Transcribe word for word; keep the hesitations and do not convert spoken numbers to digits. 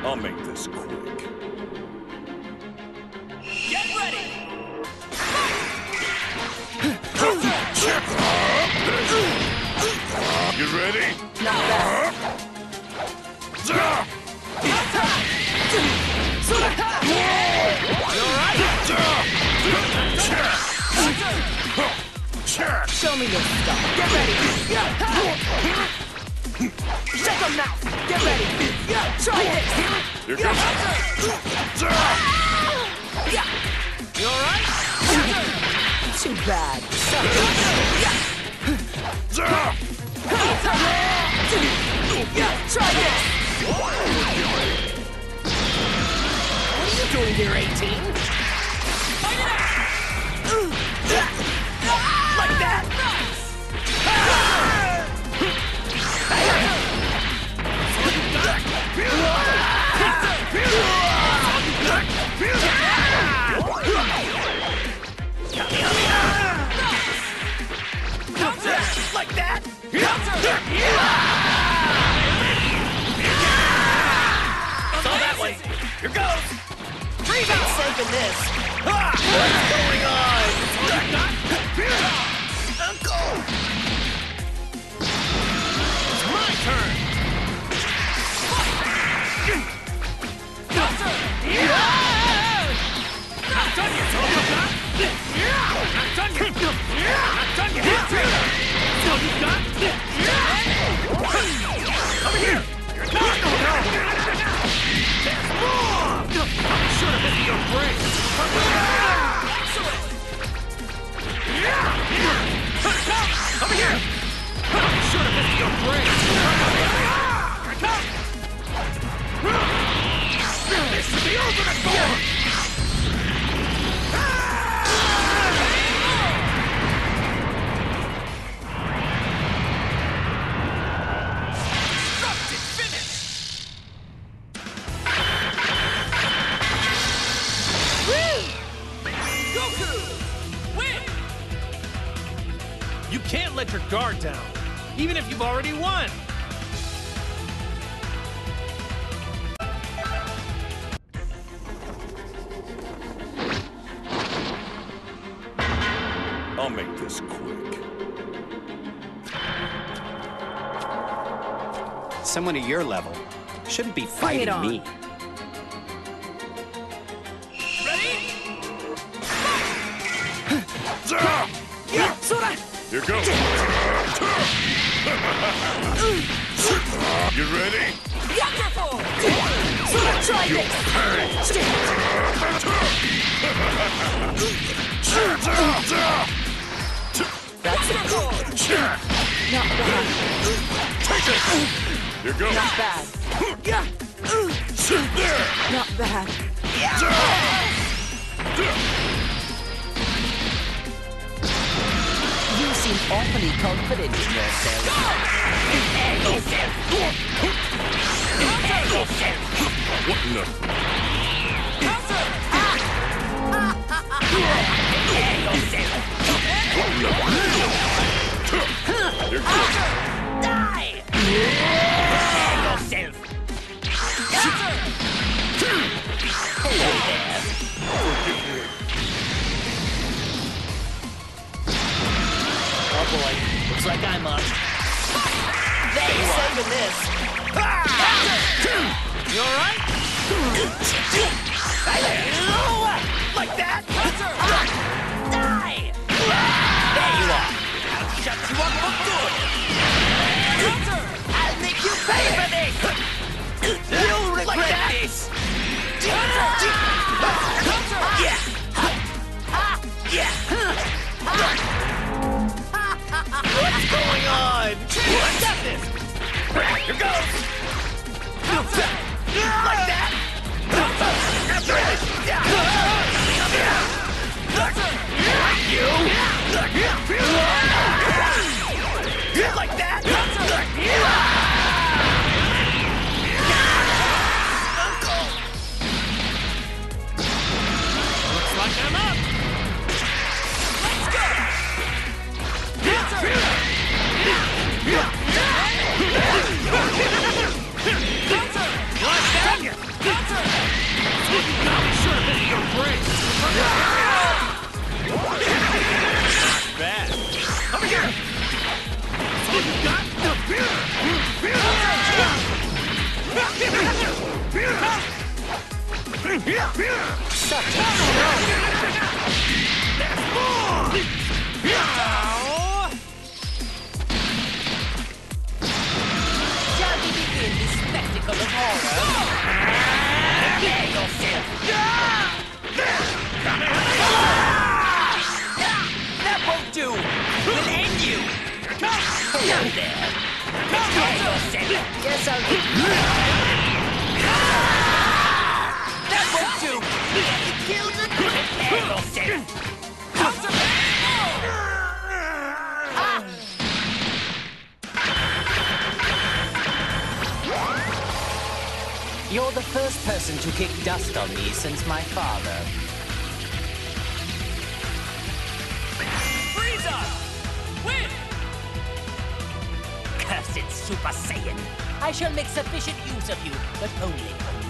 I'll make this quick. Get ready! You ready? Not bad. You alright? Show me your stuff. Get ready. Shut the mouth. Get ready. Try this. Here comes. You alright? Too bad. Try this. What are you doing here, eighteen? Fight it out! Like that? Like that? So that way. Here goes. Freeze out. Saving this. Ah, what's going on? Uncle. It's my turn. Not done yet. Not done yet. Not done yet. So you got over here! You're not going There's more! I'm sure to visit your brain! Excellent! Over here! I'm sure to visit your brain! This should be ultimate form! You can't let your guard down, even if you've already won. I'll make this quick. Someone at your level shouldn't be fighting me. Here goes. You ready? Wonderful! Try this! That's it. Not bad. Take it. Here goes. Not bad. There. Not bad. You seem awfully confident in yourself. What in the? Here goes. Die! Yourself! Hello there. Oh boy, looks like I'm up. There you are. Saving this. You alright? Like that? Die! There you are. I'll shut you up for good. I'll make you pay for this. You'll regret this. Yeah. Yeah. What's going on? What's up this? Here goes. Like that. After it. Like you. Such a Shall we begin this spectacle of horror? Prepare yourself! That won't do! We'll end you! Hello there. Prepare yourself! Guess I'll give you... That won't do! We have to kill the... Prepare yourself! You're the first person to kick dust on me since my father. Frieza! Win! Cursed Super Saiyan! I shall make sufficient use of you, but only for